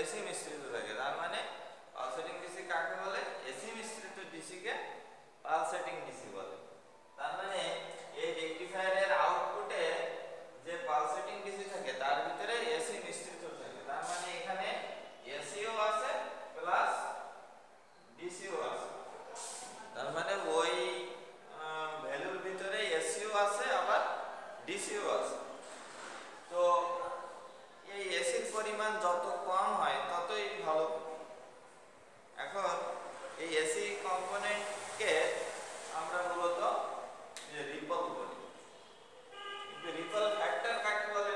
AC মিশ্রিত থাকে। তার মানে পালসেটিং ডিসি কাকে বলে? এসি মিশ্রিত ডিসি কে পালসেটিং ডিসি বলে। তার মানে এই রেকটিফায়ারের আউটপুটে যে পালসেটিং ডিসি থাকে তার ভিতরে এসি মিশ্রিত থাকে। তার মানে এখানে এসিও আছে প্লাস ডিসিও আছে। তার মানে ওই ভ্যালুর ভিতরে এসিও আছে আবার ডিসিও আছে। তো এই এসির পরিমাণ যত কম হয় ততই ভালো। এখন এই এসি কম্পোনেন্টকে আমরা মূলত রিপল বলি। কিন্তু রিপল ফ্যাক্টর কাকে বলে?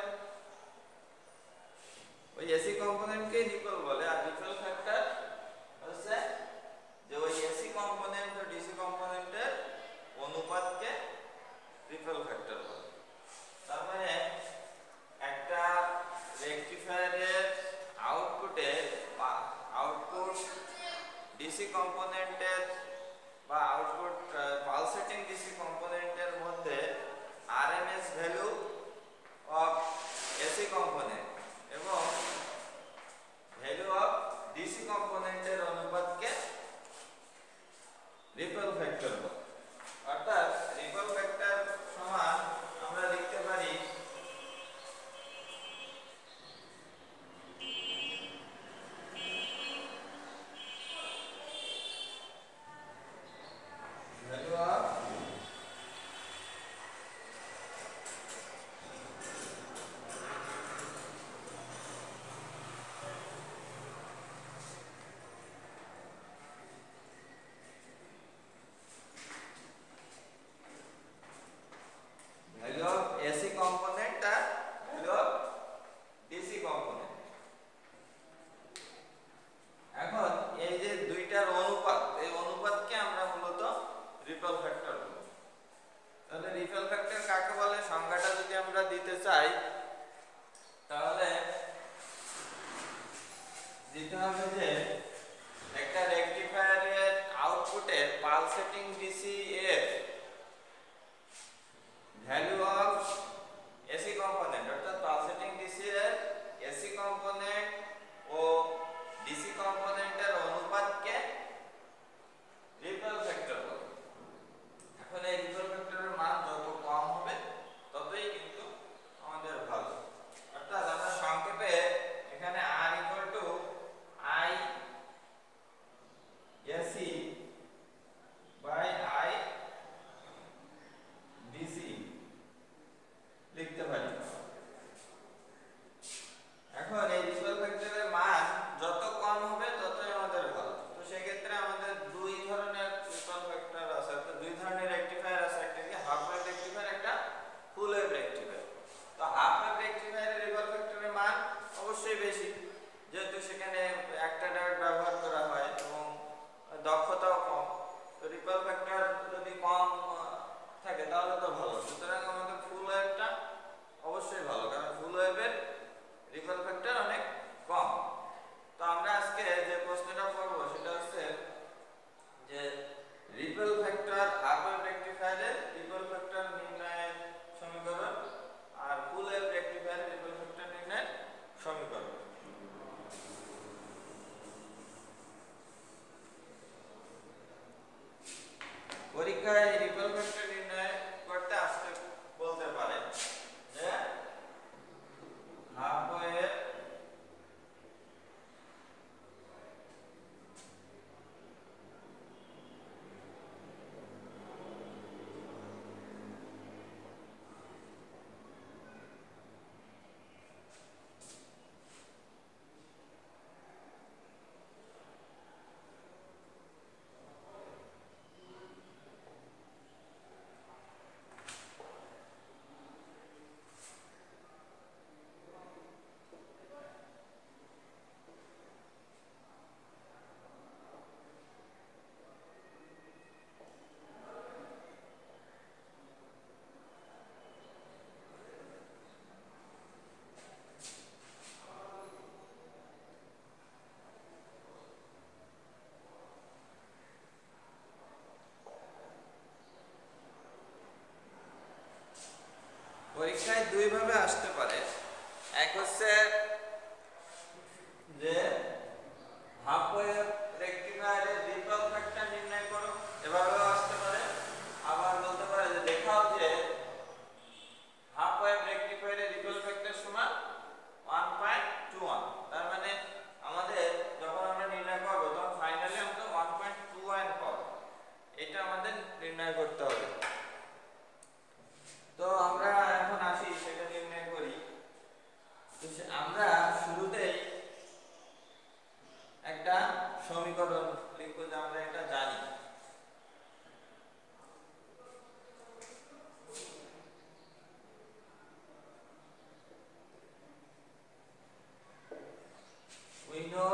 ওই এসি কম্পোনেন্টকে রিপল বলে। আর রিপল ফ্যাক্টর হচ্ছে যে ওই এসি কম্পোনেন্ট ও ডিসি কম্পোনেন্টের অনুপাতকে রিপল ফ্যাক্টর বলে। তার মানে একটা রেকটিফায়ারের আউটপুটে আউটপুট ডিসি কম্পোনেন্টের বা আউটপুট পালসেটিং ডিসি কম্পোনেন্টের মধ্যে RMS value of AC component এবং ভ্যালু অফ ডিসি কম্পোনেন্টের অনুপাতকে রিপল ফ্যাক্টর বলে। অর্থাৎ রিপল ফ্যাক্টর সমান আমরা লিখতে পারি ভ্যালু অফ এসি কম্পোনেন্ট আর ভ্যালু অফ ডিসি কম্পোনেন্ট। এখন এই যে দুইটার অনুপাত, এই অনুপাতকে আমরা মূলত রিপল ফ্যাক্টর বলি। তাহলে রিপল ফ্যাক্টর কাকে বলে সংজ্ঞাটা যদি আমরা দিতে চাই তাহলে দিতে হবে যে একটা রেকটিফায়ারের আউটপুটে পালসেটিং ডিসি এর ভ্যালু অফ এসি কম্পোনেন্ট, অর্থাৎ পালসেটিং ডিসি এর এসি কম্পোনেন্ট ও ডিসি কম্পোনেন্টের অনুপাতকে রিপল ফ্যাক্টর বলে। এখন এই রিপল ফ্যাক্টরের মান যত কম হবে ততই কিন্তু আমাদের ভালো। অর্থাৎ আমরা সংক্ষেপে এখানে R I AC by I DC লিখতে পারি। এখন এই রিপল ফ্যাক্টরের মান যত কম হবে ততই আমাদের ভালো। তো সেক্ষেত্রে আমাদের দুই ধরনের রিপল ফ্যাক্টর আছে, দুই ধরনের রেকটিফায়ার আছে, একটা কি হাফ ওয়েভ রেকটিফায়ার, একটা ফুল ওয়েভ রেকটিফায়ার। তো হাফ ওয়েভ রেকটিফায়ারের রিপল ফ্যাক্টরের মান অবশ্যই বেশি, যেহেতু সেখানে একটা ডায়োড ব্যবহার করা হয় এবং দক্ষতাও কম। তো রিপল ফ্যাক্টর যদি কম থাকে তাহলে তো ভালো। সুতরাং আমাদের ফুল ওয়েভটা অবশ্যই ভালো, কারণ ফুল ওয়েভের রিপল ফ্যাক্টর অনেক কম। তো আমরা আজকে যে প্রশ্নটা পড়ব সেটা হচ্ছে যে রিপল ফ্যাক্টর হাফ ওয়েভ রেকটিফায়ারের রিপল ফ্যাক্টর নির্ণয়ের সমীকরণ আর ফুল ওয়েভ রেকটিফায়ারের রিপল ফ্যাক্টর নির্ণয়ের সমীকরণ। পরীক্ষায় রিপল ফ্যাক্টর নির্ণয় করতে আসতে বলতে পারে যে হাফ ওয়েভ পরীক্ষায় দুই ভাবে আসতে পারে। এক হচ্ছে যে সমীকরণ লিখবো যে আমরা এটা জানি। We know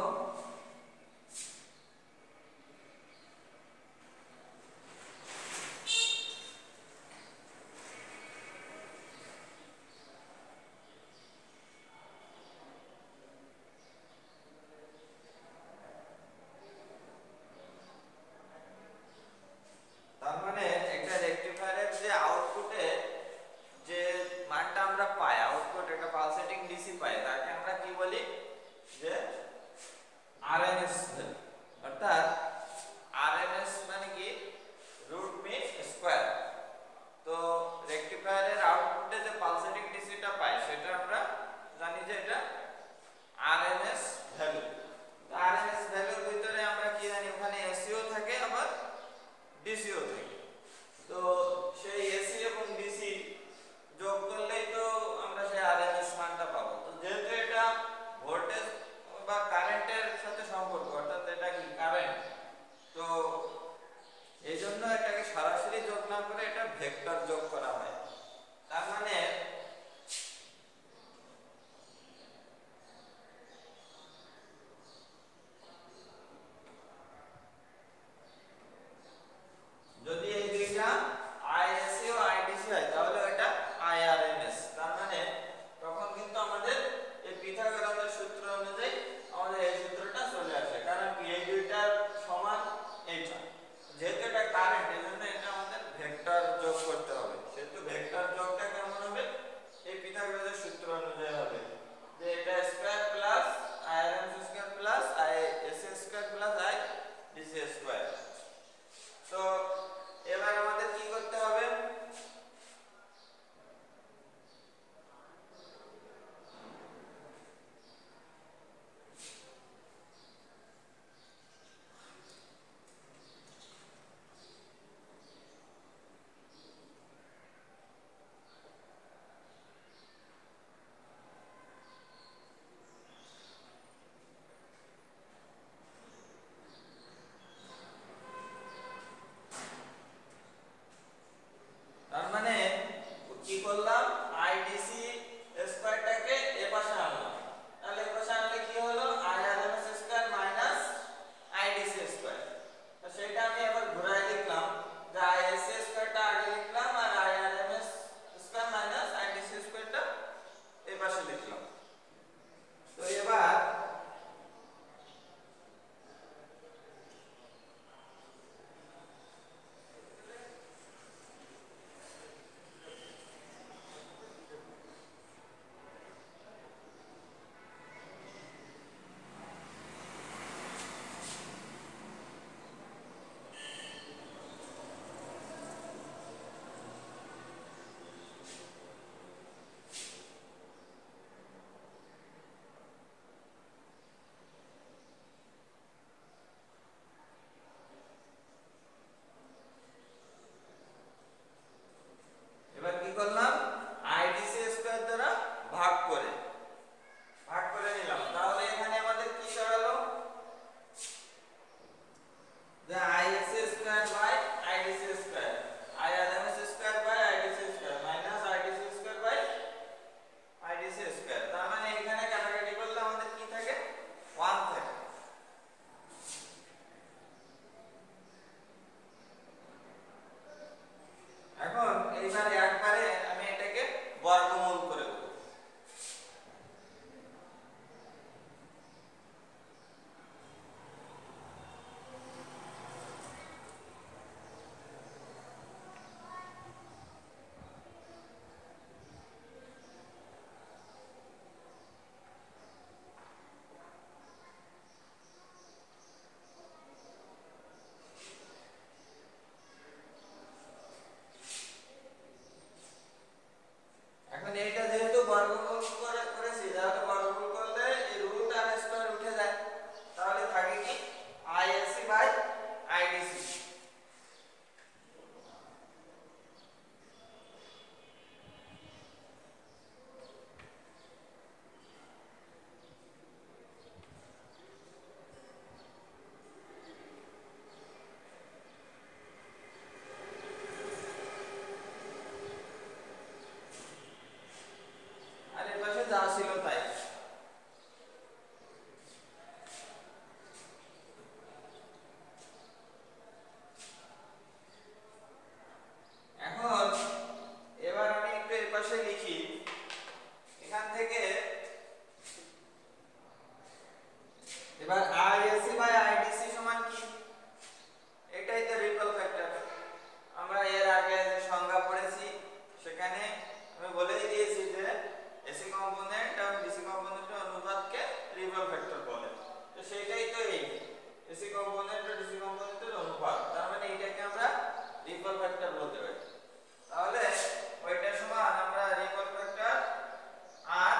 এবার আইএসসি বাই আইডিসি সমান কি, এটাই তো রিপল ফ্যাক্টর। আমরা এর আগে যে সংজ্ঞা পড়েছি সেখানে আমি বলেই দিয়েছি যে এসি কম্পোনেন্ট এবং ডিসি কম্পোনেন্টের অনুপাতকে রিপল ফ্যাক্টর বলে। তো সেটাই তো এই এসি কম্পোনেন্ট ও ডিসি কম্পোনেন্টের অনুপাত, তার মানে এটাকে আমরা রিপল ফ্যাক্টর বলতে পারি। তাহলে ওইটা সমান আমরা ripple factor R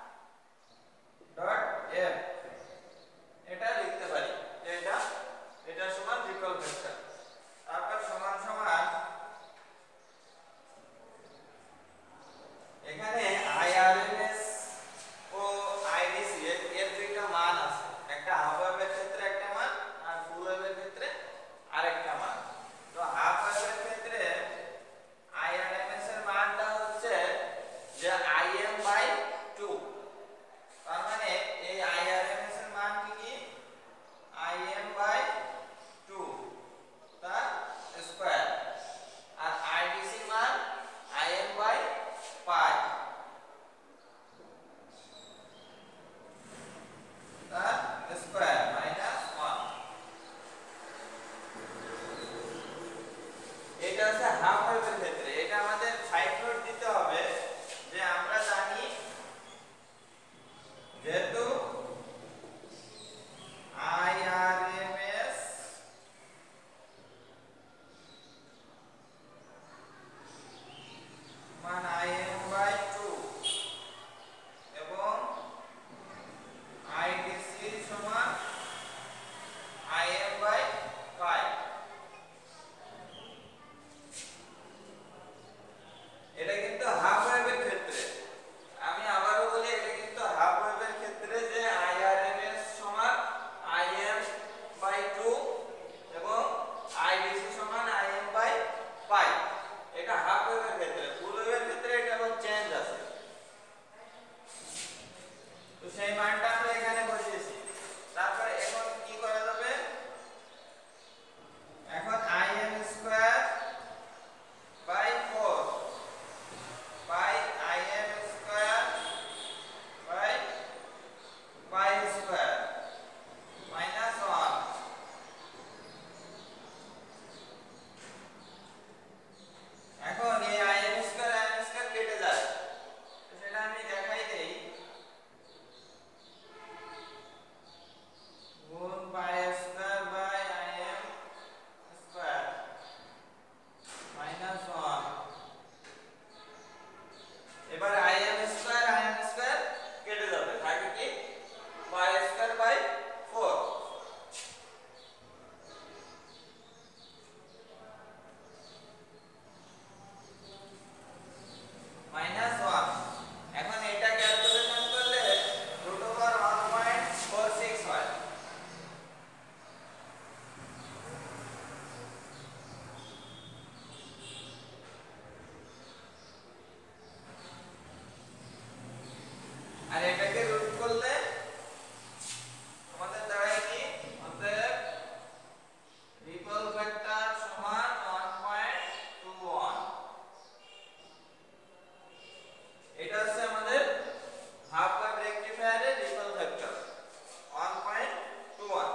dot F এটা লিখতে পারি, এটা সমান রিপল ফ্যাক্টর। তারপর সমান সমান এখানে আইআরএমএস ও আইডিসি এর দুইটা মান আছে, একটা হাফ ওয়েভের ক্ষেত্রে একটা মান আর ফুল ওয়েভের ক্ষেত্রে আরেকটা মান। তো হাফ ওয়েভের ক্ষেত্রে আইআরএমএস এর মানটা হচ্ছে যে Im/2, তার মানে এই আইআরএমএস এর মান কি Im/2 তার স্কয়ার, আর আইডিসি মান Im/π তার স্কয়ার -1। এটা হচ্ছে হাফ ওয়েভের ক্ষেত্রে। এটা আমাদের সাইড নোট দিতে হবে যে আমরা জানি যেহেতু আইআরএমএস মান Im/2 এবং আইডিসি সমান Im/π। এটা কিন্তু হাফ ওয়েভের ক্ষেত্রে। আমি আবারও বলি, এটা কিন্তু হাফ ওয়েভের ক্ষেত্রে যে আইআরএমএস সমান Im/2 এবং আইডিসি সমান Im/π, এটা হাফ ওয়েভের ক্ষেত্রে। ফুল ওয়েভের ক্ষেত্রে এটা আবার চেঞ্জ আছে। তো সেই মানটা আমরা এখানে বসিয়েছি। তারপরে এখন কি করা যাবে, এখন Im²/4 বাই Im²/π² -1। এখন এই Im² কেটে যায়, তো সেটা আমি দেখাই দেই। গুণ π² বাই Im² -1। এবার Im² কেটে যাবে, থাকে কি π²/4 -1। এখন এটা ক্যালকুলেশন করলে √1.46 হয়। আর এটাকে রুট করলে আমাদের দাঁড়ায় কি, অতএব রিপল ফ্যাক্টর সমান 1.21। এটা হচ্ছে আমাদের হাফ ওয়েভ রেকটিফায়ারের রিপল ফ্যাক্টর 1.21।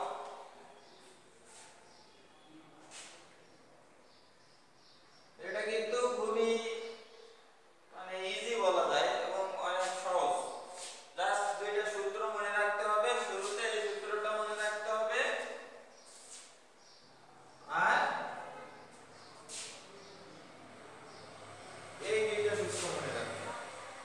এটা কিন্তু খুবই মানে ইজি বলা যায় এবং অনেক সহজ। জাস্ট দুইটা সূত্র মনে রাখতে হবে, শুরুতে এই সূত্রটা মনে রাখতে হবে আর এই দুইটা সূত্র মনে রাখতে হবে।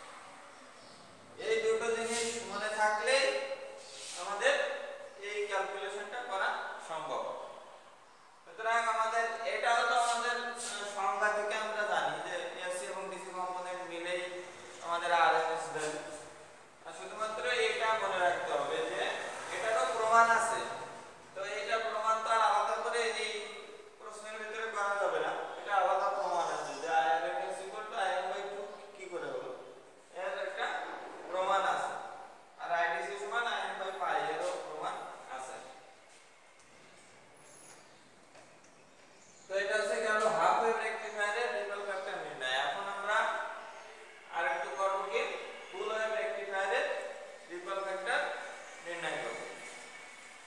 এই দুটো জিনিস মনে থাকলে আমাদের এই ক্যালকুলেশনটা করা সম্ভব। সুতরাং আমাদের এটা হলো আমাদের সংজ্ঞা থেকে আমরা জানি যে এসি এবং ডিসি কম্পোনেন্ট মিলেই আমাদের আরএমএস ভ্যালু। আর শুধুমাত্র এটা মনে রাখতে হবে যে এটারও প্রমাণ আছে। তো এইটা প্রমাণ তো আর আলাদা করে এই প্রশ্নের ভিতরে করা যাবে না, এটা আলাদা প্রমাণ আছে যে আরএমএস Im/2 কি করে হলো, এর একটা প্রমাণ আছে। আর আইডিসি সমান Im/π এরও প্রমাণ আছে। তো এটা হচ্ছে গেল হাফ ওয়েভ রেকটিফায়ারের রিপল ফ্যাক্টর নির্ণয়। এখন আমরা আরেকটু করব কি, ফুল ওয়েভ রেকটিফায়ারের রিপল ফ্যাক্টর নির্ণয় করব।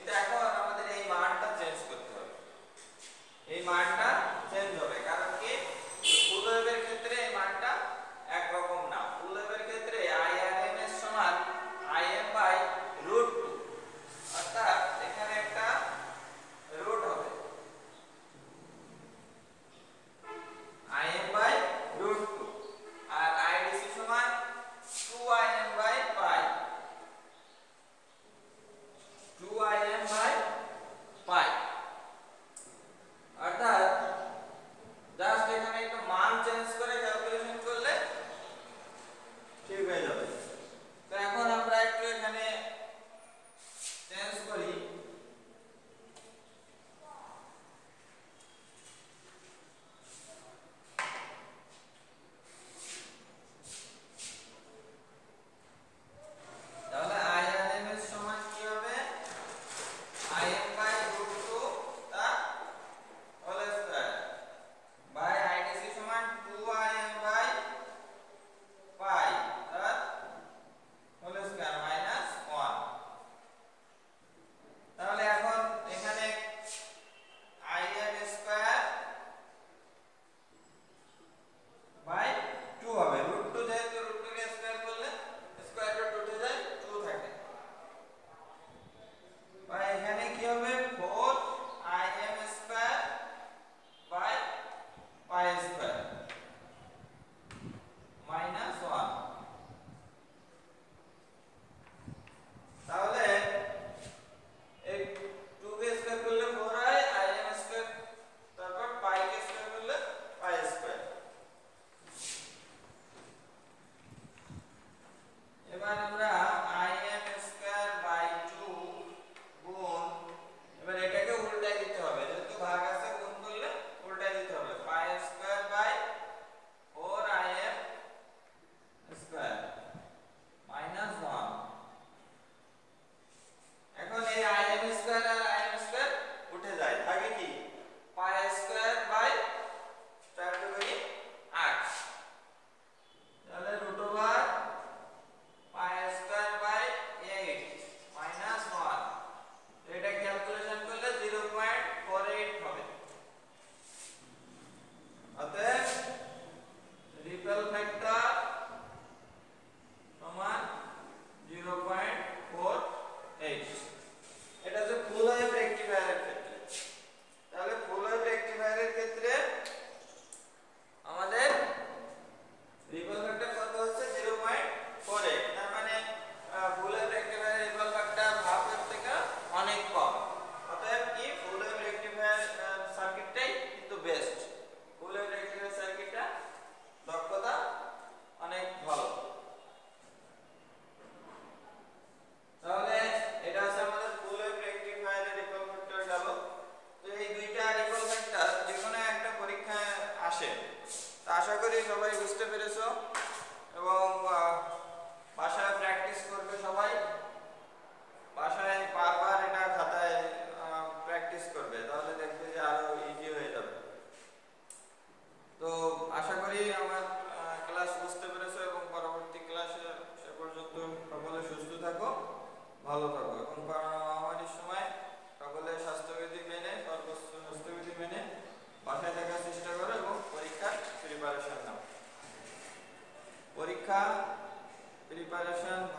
কিন্তু এখন আমাদের এই মানটা চেঞ্জ করতে হবে, এই মানটা চেঞ্জ হবে। কারণ কি ফুল ওয়েভের ক্ষেত্রে এই মানটা একরকম না। ফুল ওয়েভের ক্ষেত্রে Irms সমান Im বাই √2, অর্থাৎ এখানে একটা রুট হবে Im বাই √2, আর IDC সমান 2Im by pi, 2Im by pi. অর্থাৎ জাস্ট এখানে একটু মান চেঞ্জ করে ক্যালকুলেশন করলে ঠিক হয়ে যাবে। তো এখন আমরা একটু এখানে চেঞ্জ করি, তাহলে Irms সমান কি হবে Im বাই √2 তা হোল স্কয়ার বাই IDC সমান 2Im বাই পাই তা হোল স্কয়ার মাইনাস 1। তাহলে এখন এখানে Im স্কয়ার বাই 2 হবে, √2 যেহেতু √2 কে স্কয়ার করলে স্কয়ার রুট উঠে যায় 2 থাকে, বা এখানে কি হবে 4Im square by pi square minus 1। তাহলে এই 2 কে স্কয়ার করলে 4 হয়, Im স্কয়ার তারপর পাই কে স্কয়ার করলে পাই স্কয়ার। এবার আমরা Im স্কয়ার বাই 2 গুণ, এবার এটাকে উল্টাই দিতে হবে, যেহেতু ভাগ আছে গুণ করলে উল্টাই দিতে হবে, pi square by 4Im square minus 1। এখন এই Im স্কয়ার আর Im স্কয়ার উঠে যায়, থাকে কি পাই স্কয়ার বাই 4 দুগুণে 8, তাহলে root over pi square by 8 minus 1। এটা ক্যালকুলেশন করলে 0.48 হবে। অতএব রিপেল ফ্যাক্টর সমান 0.48। এটা হচ্ছে ফুল ওয়েভ রেকটিফায়ারের ক্ষেত্রে। তাহলে ফুল ওয়েভ রেকটিফায়ারের ক্ষেত্রে আমাদের রিপেল ফ্যাক্টর কত হচ্ছে 0.48, তার মানে ফুল ওয়েভ রেকটিফায়ারের রিপেল ফ্যাক্টর হাফ ওয়েভ থেকে অনেক কম। অতএব কি ফুল ওয়েভ রেকটিফায়ার সার্কিটটাই কিন্তু বেস্ট, ফুল ওয়েভ রেকটিফায়ার সার্কিটটা দক্ষতা অনেক ভালো। তাহলে এটা হচ্ছে আমাদের ফুল ওয়েভ রেকটিফায়ারের রিপেল ফ্যাক্টর গেল। তো এই দুইটা রিপেল ফ্যাক্টর যে কোনো একটা পরীক্ষায় আসে, তো আশা করি সবাই বুঝতে পেরেছো এবং বাসায় প্র্যাকটিস করবে সবাই, বাসায় বারবার এটা খাতায় প্র্যাকটিস করবে, তাহলে দেখবে যে আরো ইজি হয়ে যাবে। তো আশা করি আমার ক্লাস বুঝতে পেরেছো এবং পরবর্তী ক্লাসে সে পর্যন্ত সকলে সুস্থ থাকো, ভালো থাকো এবং করোনা মহামারীর সময় সকলে স্বাস্থ্যবিধি মেনে, সর্বোচ্চ স্বাস্থ্যবিধি মেনে বাসায় থাকার চেষ্টা করো এবং পরীক্ষার প্রিপারেশন নাও। পরীক্ষা প্রিপারেশন